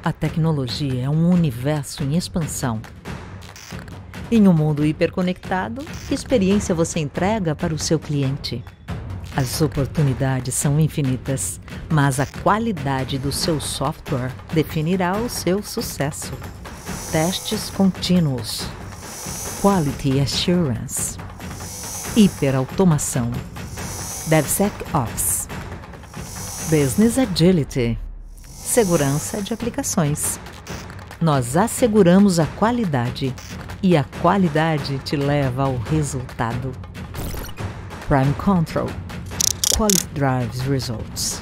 A tecnologia é um universo em expansão. Em um mundo hiperconectado, que experiência você entrega para o seu cliente? As oportunidades são infinitas, mas a qualidade do seu software definirá o seu sucesso. Testes contínuos, Quality Assurance, hiperautomação, DevSecOps, Business Agility, segurança de aplicações. Nós asseguramos a qualidade e a qualidade te leva ao resultado. Prime Control, Quality Drives Results.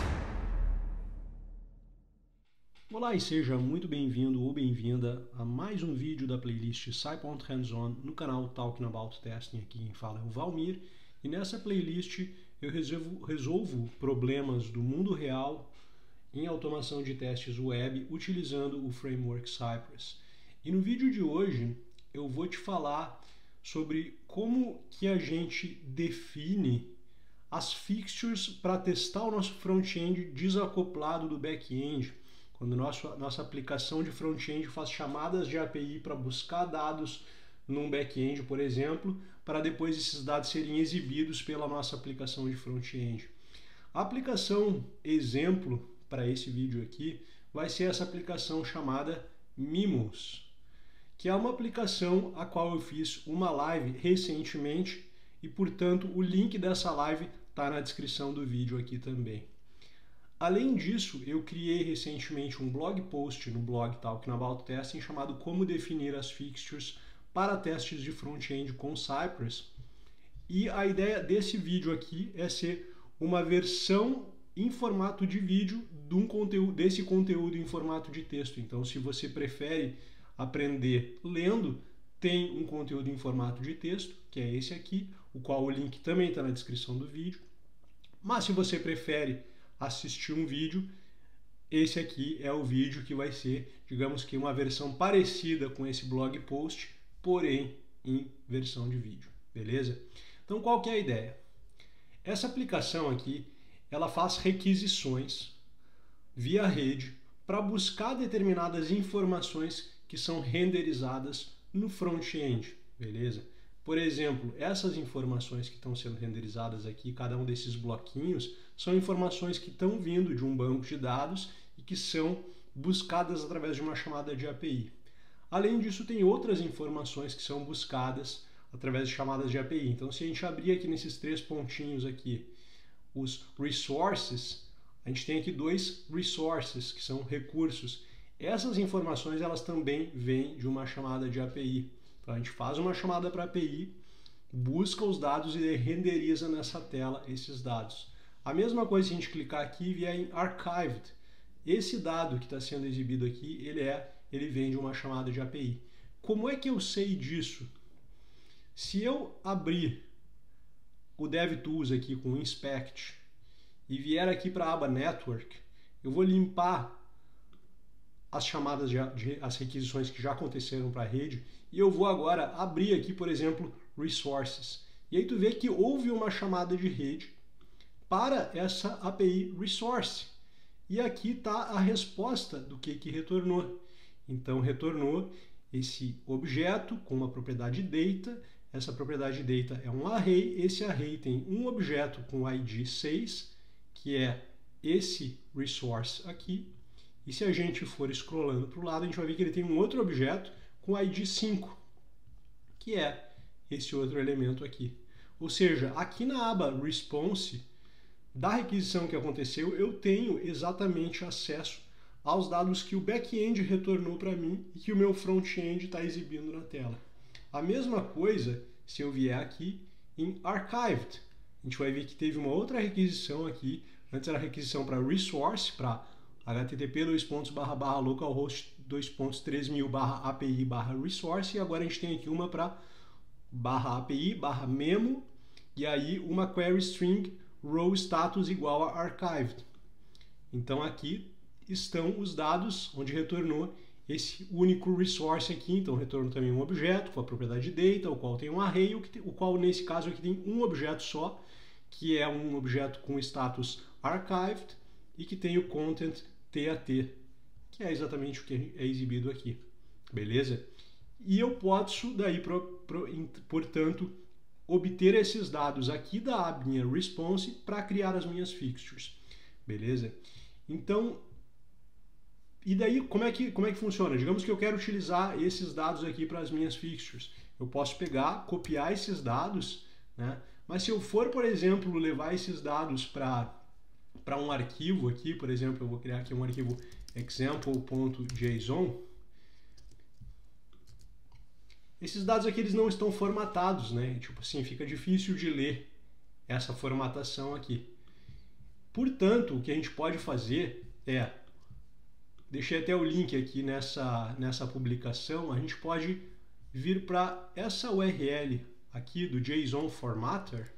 Olá e seja muito bem-vindo ou bem-vinda a mais um vídeo da playlist SciPoint Hands-On no canal Talking About Testing. Aqui quem fala é o Valmir e nessa playlist eu resolvo problemas do mundo real em automação de testes web utilizando o framework Cypress. E no vídeo de hoje eu vou te falar sobre como que a gente define as fixtures para testar o nosso front-end desacoplado do back-end. Quando nossa aplicação de front-end faz chamadas de API para buscar dados num back-end, por exemplo, para depois esses dados serem exibidos pela nossa aplicação de front-end. A aplicação exemplo para esse vídeo aqui vai ser essa aplicação chamada Mimos, que é uma aplicação a qual eu fiz uma live recentemente e, portanto, o link dessa live está na descrição do vídeo aqui também. Além disso, eu criei recentemente um blog post no blog Talking About Testing chamado Como Definir as Fixtures para Testes de Front-End com Cypress. E a ideia desse vídeo aqui é ser uma versão em formato de vídeo desse conteúdo em formato de texto. Então, se você prefere aprender lendo, tem um conteúdo em formato de texto, que é esse aqui, o qual o link também está na descrição do vídeo. Mas se você prefere assistir um vídeo, esse aqui é o vídeo que vai ser, digamos que uma versão parecida com esse blog post, porém em versão de vídeo, beleza? Então qual que é a ideia? Essa aplicação aqui, ela faz requisições via rede para buscar determinadas informações que são renderizadas no front-end, beleza? Por exemplo, essas informações que estão sendo renderizadas aqui, cada um desses bloquinhos, são informações que estão vindo de um banco de dados e que são buscadas através de uma chamada de API. Além disso, tem outras informações que são buscadas através de chamadas de API. Então, se a gente abrir aqui nesses três pontinhos aqui, os resources, a gente tem aqui dois resources, que são recursos. Essas informações, elas também vêm de uma chamada de API. Então, a gente faz uma chamada para a API, busca os dados e renderiza nessa tela esses dados. A mesma coisa se a gente clicar aqui e vier em Archived. Esse dado que está sendo exibido aqui, ele vem de uma chamada de API. Como é que eu sei disso? Se eu abrir o DevTools aqui com Inspect e vier aqui para a aba Network, eu vou limpar as chamadas, as requisições que já aconteceram para a rede, e eu vou agora abrir aqui, por exemplo, Resources. E aí tu vê que houve uma chamada de rede para essa API Resource. E aqui está a resposta do que retornou. Então retornou esse objeto com uma propriedade data. Essa propriedade data é um array. Esse array tem um objeto com ID 6, que é esse resource aqui. E se a gente for scrollando para o lado, a gente vai ver que ele tem um outro objeto com ID 5, que é esse outro elemento aqui. Ou seja, aqui na aba Response, da requisição que aconteceu, eu tenho exatamente acesso aos dados que o back-end retornou para mim e que o meu front-end está exibindo na tela. A mesma coisa se eu vier aqui em Archived. A gente vai ver que teve uma outra requisição aqui. Antes era a requisição para Resource, para http://localhost 2.3000/api/resource, e agora a gente tem aqui uma para /api/memo e aí uma query string row status igual a archived. Então aqui estão os dados onde retornou esse único resource aqui. Então retornou também um objeto com a propriedade data, o qual tem um array, o qual nesse caso aqui tem um objeto só, que é um objeto com status archived e que tem o content TAT que é exatamente o que é exibido aqui, beleza? E eu posso daí, portanto, obter esses dados aqui da minha response para criar as minhas fixtures, beleza? Então, e daí como é que funciona? Digamos que eu quero utilizar esses dados aqui para as minhas fixtures. Eu posso pegar, copiar esses dados, né? Mas se eu for, por exemplo, levar esses dados para um arquivo aqui, por exemplo, eu vou criar aqui um arquivo example.json. Esses dados aqui eles não estão formatados, né? Tipo assim, fica difícil de ler essa formatação aqui. Portanto, o que a gente pode fazer é, deixei até o link aqui nessa publicação, a gente pode vir para essa URL aqui do JSON Formatter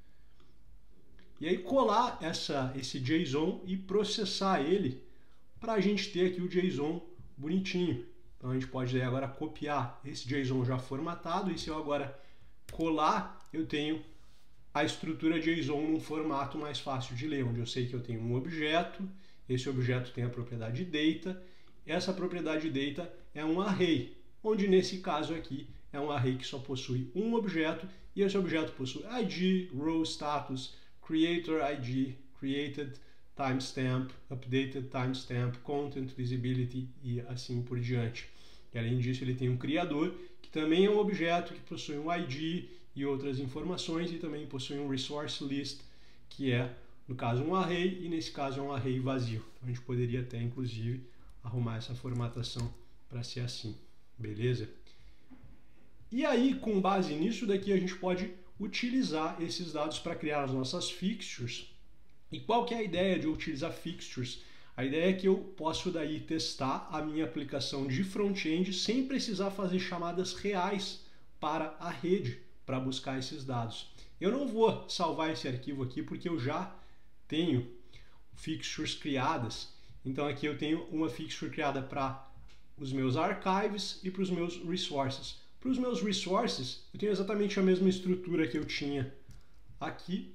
e aí colar esse JSON e processar ele para a gente ter aqui o JSON bonitinho. Então a gente pode agora copiar esse JSON já formatado e se eu agora colar, eu tenho a estrutura JSON num formato mais fácil de ler, onde eu sei que eu tenho um objeto, esse objeto tem a propriedade data, essa propriedade data é um array, onde nesse caso aqui é um array que só possui um objeto e esse objeto possui ID, row status, creator ID, created timestamp, updated timestamp, content visibility e assim por diante. E além disso ele tem um criador que também é um objeto que possui um ID e outras informações e também possui um resource list que é no caso um array e nesse caso é um array vazio. Então, a gente poderia até inclusive arrumar essa formatação para ser assim, beleza? E aí, com base nisso daqui, a gente pode utilizar esses dados para criar as nossas fixtures. E qual que é a ideia de eu utilizar fixtures? A ideia é que eu posso daí testar a minha aplicação de front-end sem precisar fazer chamadas reais para a rede para buscar esses dados. Eu não vou salvar esse arquivo aqui porque eu já tenho fixtures criadas. Então aqui eu tenho uma fixture criada para os meus archives e para os meus resources. Para os meus resources, eu tenho exatamente a mesma estrutura que eu tinha aqui.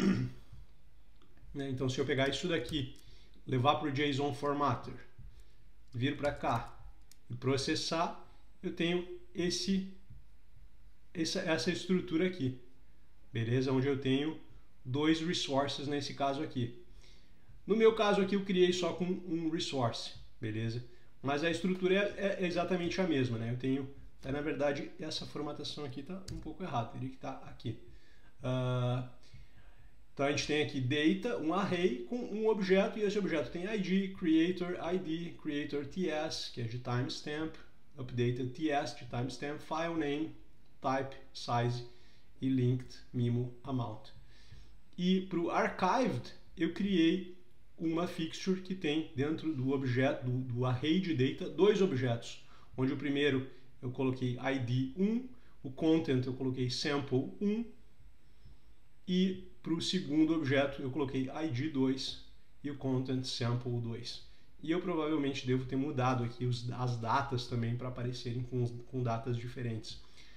Então, se eu pegar isso daqui, levar para o JSON Formatter, vir para cá e processar, eu tenho essa estrutura aqui, beleza? Onde eu tenho dois resources nesse caso aqui. No meu caso aqui, eu criei só com um resource, beleza? Mas a estrutura é exatamente a mesma, né? Eu tenho... na verdade, essa formatação aqui está um pouco errada, teria que estar aqui. Então a gente tem aqui data, um array com um objeto, e esse objeto tem ID, creator TS, que é de timestamp, updated TS de timestamp, file name, type, size e linked memo amount. E para o archived, eu criei uma fixture que tem dentro do objeto, do array de data, dois objetos, onde o primeiro eu coloquei ID 1, o content eu coloquei sample 1 e para o segundo objeto eu coloquei ID 2 e o content sample 2. E eu provavelmente devo ter mudado aqui as datas também para aparecerem com datas diferentes.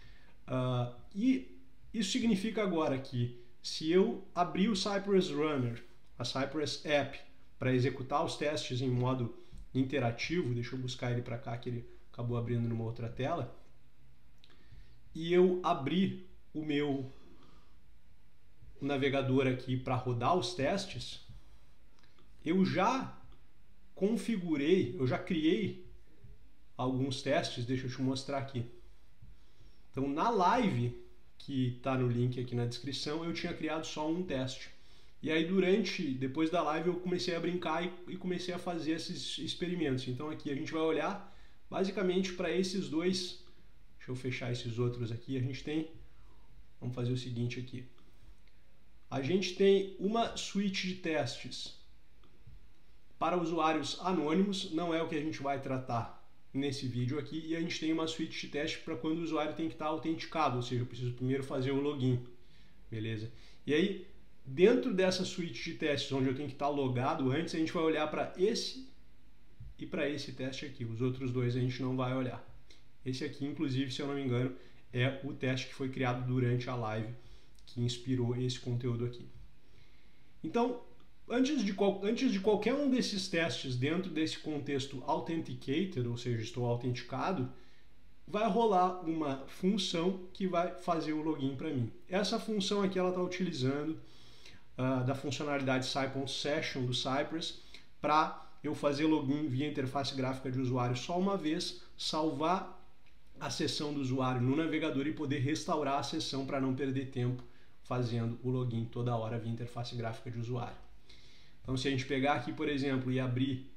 E isso significa agora que se eu abrir o Cypress Runner, a Cypress App, para executar os testes em modo interativo, deixa eu buscar ele para cá que ele acabou abrindo numa outra tela, e eu abrir o meu navegador aqui para rodar os testes, eu já configurei, eu já criei alguns testes, deixa eu te mostrar aqui. Então na live, que está no link aqui na descrição, eu tinha criado só um teste. E aí depois da live eu comecei a brincar e comecei a fazer esses experimentos. Então aqui a gente vai olhar basicamente para esses dois. Deixa eu fechar esses outros aqui. A gente tem, vamos fazer o seguinte aqui. A gente tem uma suíte de testes para usuários anônimos, não é o que a gente vai tratar nesse vídeo aqui, e a gente tem uma suíte de teste para quando o usuário tem que estar autenticado, ou seja, eu preciso primeiro fazer o login, beleza? E aí, dentro dessa suíte de testes, onde eu tenho que estar logado antes, a gente vai olhar para esse e para esse teste aqui. Os outros dois a gente não vai olhar. Esse aqui, inclusive, se eu não me engano, é o teste que foi criado durante a live, que inspirou esse conteúdo aqui. Então, Antes de qualquer um desses testes dentro desse contexto authenticated, ou seja, estou autenticado, vai rolar uma função que vai fazer o login para mim. Essa função aqui ela está utilizando da funcionalidade Session do Cypress para eu fazer login via interface gráfica de usuário só uma vez, salvar a sessão do usuário no navegador e poder restaurar a sessão para não perder tempo fazendo o login toda hora via interface gráfica de usuário. Então, se a gente pegar aqui, por exemplo, e abrir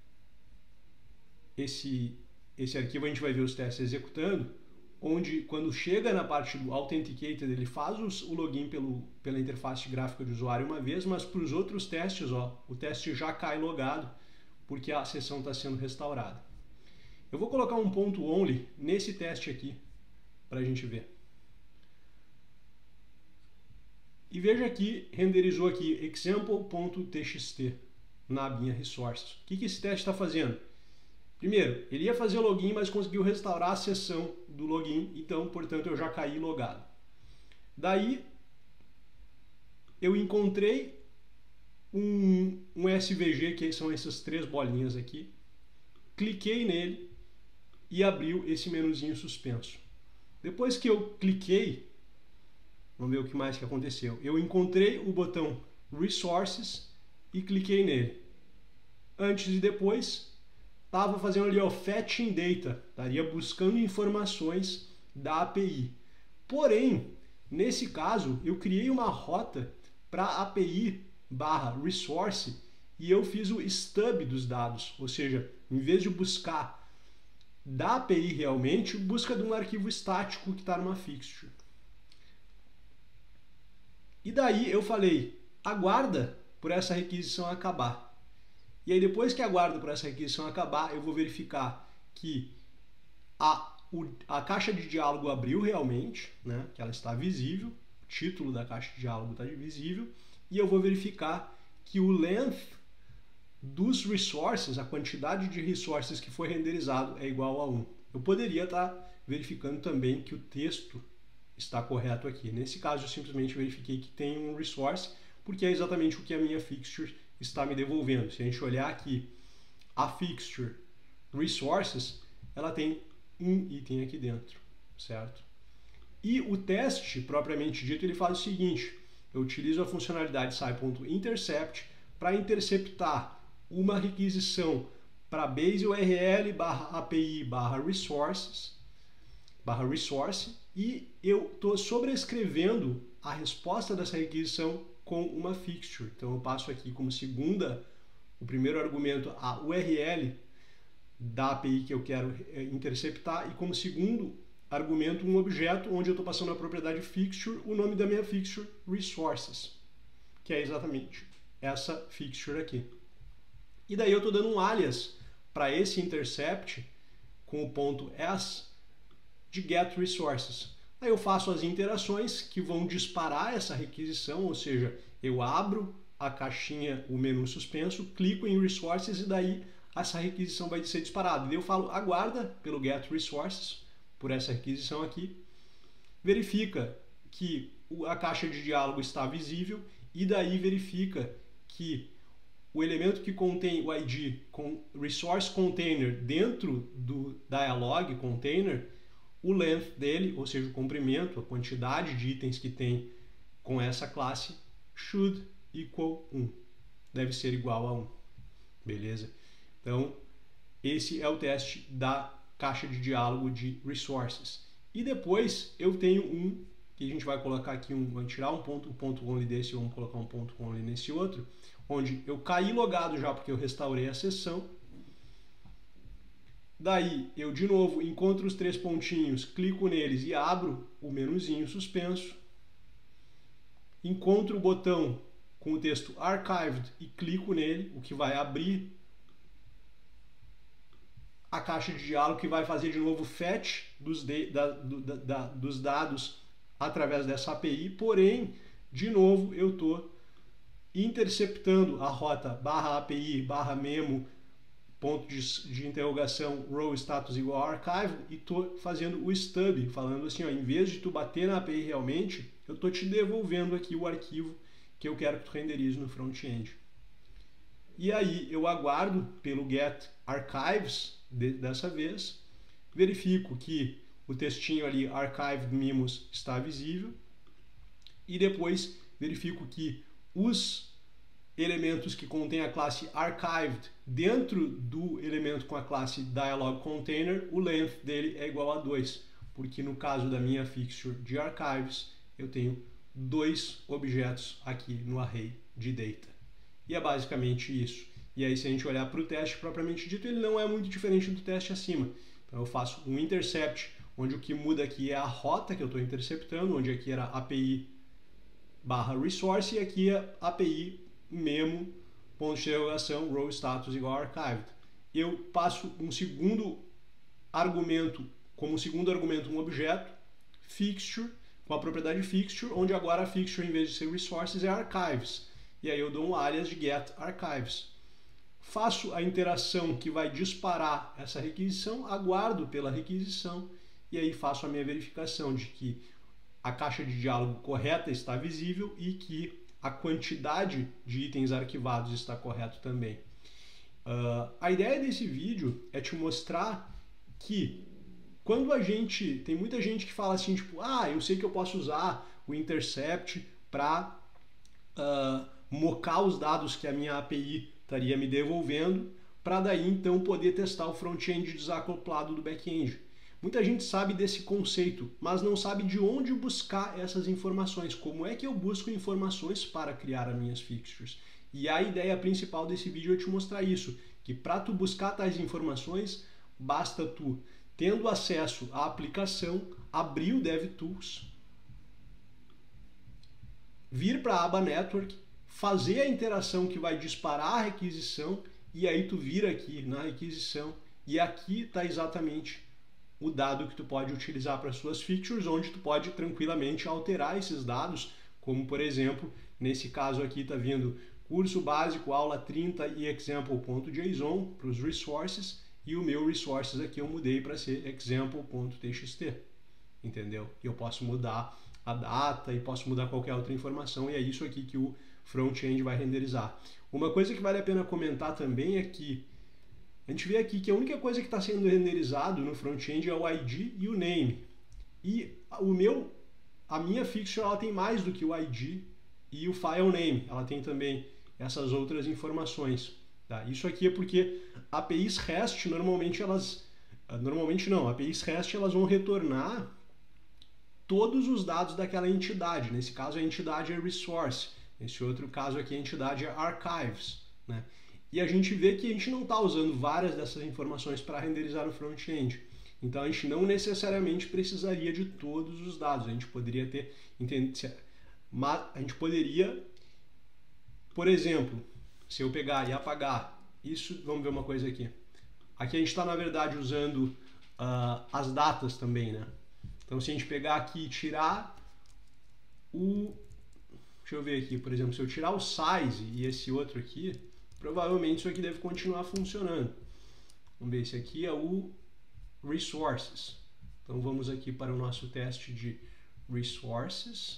esse arquivo, a gente vai ver os testes executando, onde quando chega na parte do Authenticated, ele faz o login pela interface gráfica de usuário uma vez, mas para os outros testes, o teste já cai logado, porque a sessão está sendo restaurada. Eu vou colocar um ponto only nesse teste aqui, para a gente ver. E veja que renderizou aqui example.txt na abinha resources. O que esse teste está fazendo? Primeiro, ele ia fazer o login, mas conseguiu restaurar a sessão do login, então, portanto, eu já caí logado. Daí, eu encontrei um SVG, que são essas 3 bolinhas aqui, cliquei nele e abriu esse menuzinho suspenso. Depois que eu cliquei, vamos ver o que mais que aconteceu. Eu encontrei o botão Resources e cliquei nele. Antes e depois, estava fazendo ali o Fetching Data, estaria buscando informações da API. Porém, nesse caso, eu criei uma rota para API/resource e eu fiz o stub dos dados, ou seja, em vez de buscar da API realmente, busca de um arquivo estático que está numa fixture. E daí eu falei, aguarda por essa requisição acabar. E aí depois que aguardo por essa requisição acabar, eu vou verificar que a caixa de diálogo abriu realmente, né, que ela está visível, o título da caixa de diálogo está visível, e eu vou verificar que o length dos resources, a quantidade de resources que foi renderizado é igual a 1. Eu poderia estar verificando também que o texto está correto aqui. Nesse caso, eu simplesmente verifiquei que tem um resource, porque é exatamente o que a minha fixture está me devolvendo. Se a gente olhar aqui, a fixture resources, ela tem um item aqui dentro, certo? E o teste, propriamente dito, ele faz o seguinte, eu utilizo a funcionalidade sci.intercept para interceptar uma requisição para base URL/API/resource e eu estou sobrescrevendo a resposta dessa requisição com uma fixture. Então eu passo aqui como segunda, o primeiro argumento, a URL da API que eu quero interceptar e como segundo argumento um objeto onde eu estou passando a propriedade fixture, o nome da minha fixture resources, que é exatamente essa fixture aqui. E daí eu estou dando um alias para esse intercept com o ponto s de get resources. Aí eu faço as interações que vão disparar essa requisição, ou seja, eu abro a caixinha, o menu suspenso, clico em resources e daí essa requisição vai ser disparada. Daí eu falo aguarda pelo get resources, por essa requisição aqui, verifica que a caixa de diálogo está visível e daí verifica que o elemento que contém o ID com resource container dentro do dialog container, o length dele, ou seja, o comprimento, a quantidade de itens que tem com essa classe, should equal 1. Deve ser igual a 1. Beleza? Então, esse é o teste da caixa de diálogo de resources. E depois eu tenho um, que a gente vai colocar aqui, vamos tirar um ponto only desse e vamos colocar um ponto only nesse outro, onde eu caí logado já porque eu restaurei a sessão. Daí eu de novo encontro os 3 pontinhos, clico neles e abro o menuzinho suspenso. Encontro o botão com o texto Archived e clico nele, o que vai abrir a caixa de diálogo que vai fazer de novo fetch dos dados através dessa API, porém, de novo, eu estou interceptando a rota /API/memo ponto de interrogação row status igual archive e estou fazendo o stub, falando assim, ó, em vez de tu bater na API realmente, eu estou te devolvendo aqui o arquivo que eu quero que tu renderize no front-end. E aí eu aguardo pelo get archives dessa vez, verifico que o textinho ali archived memos está visível e depois verifico que os elementos que contêm a classe archived dentro do elemento com a classe dialog container, o length dele é igual a 2, porque no caso da minha fixture de archives eu tenho 2 objetos aqui no array de data. E é basicamente isso. E aí se a gente olhar para o teste propriamente dito, ele não é muito diferente do teste acima. Então eu faço um intercept, onde o que muda aqui é a rota que eu estou interceptando, onde aqui era API /resource e aqui é API memo, ponto de interrogação, row status igual archived. Eu passo um segundo argumento, como segundo argumento um objeto, fixture, com a propriedade fixture, onde agora a fixture, em vez de ser resources, é archives. E aí eu dou um alias de get archives. Faço a interação que vai disparar essa requisição, aguardo pela requisição e aí faço a minha verificação de que a caixa de diálogo correta está visível e que a quantidade de itens arquivados está correto também. A ideia desse vídeo é te mostrar que quando tem muita gente que fala assim, tipo, eu sei que eu posso usar o intercept para mocar os dados que a minha API estaria me devolvendo, para daí então poder testar o front-end desacoplado do back-end. Muita gente sabe desse conceito, mas não sabe de onde buscar essas informações. Como é que eu busco informações para criar as minhas fixtures? E a ideia principal desse vídeo é te mostrar isso, que para tu buscar tais informações, basta tu, tendo acesso à aplicação, abrir o DevTools, vir para a aba Network, fazer a interação que vai disparar a requisição e aí tu vir aqui na requisição e aqui está exatamente o dado que tu pode utilizar para suas fixtures, onde tu pode tranquilamente alterar esses dados, como por exemplo, nesse caso aqui está vindo curso básico, aula 30 e example.json para os resources e o meu resources aqui eu mudei para ser example.txt, entendeu? E eu posso mudar a data e posso mudar qualquer outra informação e é isso aqui que o front-end vai renderizar. Uma coisa que vale a pena comentar também é que a gente vê aqui que a única coisa que está sendo renderizado no front-end é o ID e o name. E a minha fixture ela tem mais do que o ID e o file name. Ela tem também essas outras informações. Tá? Isso aqui é porque APIs REST APIs REST elas vão retornar todos os dados daquela entidade. Nesse caso a entidade é resource. Nesse outro caso aqui a entidade é archives, né? E a gente vê que a gente não está usando várias dessas informações para renderizar o front-end. Então a gente não necessariamente precisaria de todos os dados. A gente poderia por exemplo, se eu pegar e apagar isso, vamos ver uma coisa aqui. Aqui a gente está na verdade usando as datas também, né? Então se a gente pegar aqui e tirar deixa eu ver aqui, por exemplo, se eu tirar o size e esse outro aqui, provavelmente isso aqui deve continuar funcionando. Vamos ver, esse aqui é o resources. Então vamos aqui para o nosso teste de resources.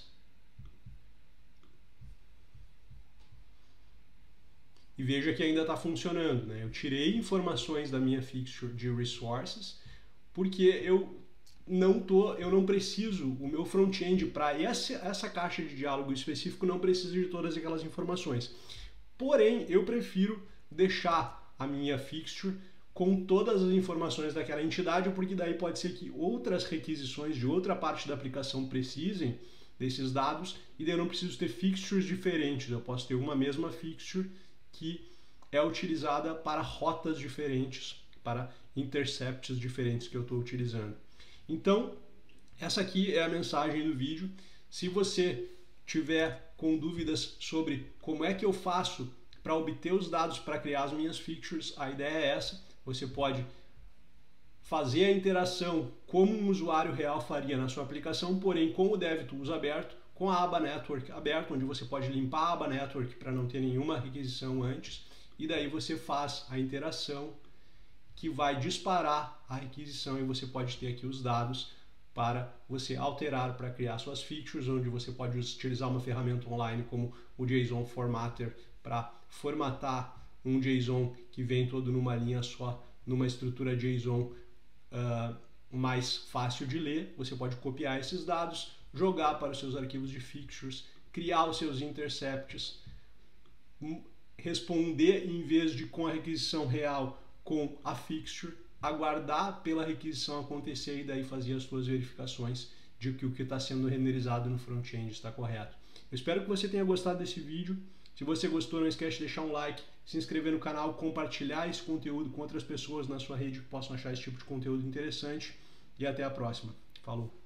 E veja que ainda está funcionando, né? Eu tirei informações da minha fixture de resources, porque eu não preciso, o meu front-end para essa caixa de diálogo específico não precisa de todas aquelas informações. Porém, eu prefiro deixar a minha fixture com todas as informações daquela entidade, porque daí pode ser que outras requisições de outra parte da aplicação precisem desses dados, e daí eu não preciso ter fixtures diferentes, eu posso ter uma mesma fixture que é utilizada para rotas diferentes, para intercepts diferentes que eu estou utilizando. Então, essa aqui é a mensagem do vídeo. Se você tiver com dúvidas sobre como é que eu faço para obter os dados para criar as minhas fixtures, a ideia é essa. Você pode fazer a interação como um usuário real faria na sua aplicação, porém com o DevTools aberto, com a aba Network aberta, onde você pode limpar a aba Network para não ter nenhuma requisição antes, e daí você faz a interação que vai disparar a requisição e você pode ter aqui os dados para você alterar para criar suas fixtures, onde você pode utilizar uma ferramenta online como o JSON Formatter para formatar um JSON que vem todo numa linha só, numa estrutura JSON mais fácil de ler. Você pode copiar esses dados, jogar para os seus arquivos de fixtures, criar os seus intercepts, responder em vez de com a requisição real com a fixture, aguardar pela requisição acontecer e daí fazer as suas verificações de que o que está sendo renderizado no front-end está correto. Eu espero que você tenha gostado desse vídeo. Se você gostou, não esquece de deixar um like, se inscrever no canal, compartilhar esse conteúdo com outras pessoas na sua rede que possam achar esse tipo de conteúdo interessante. E até a próxima. Falou!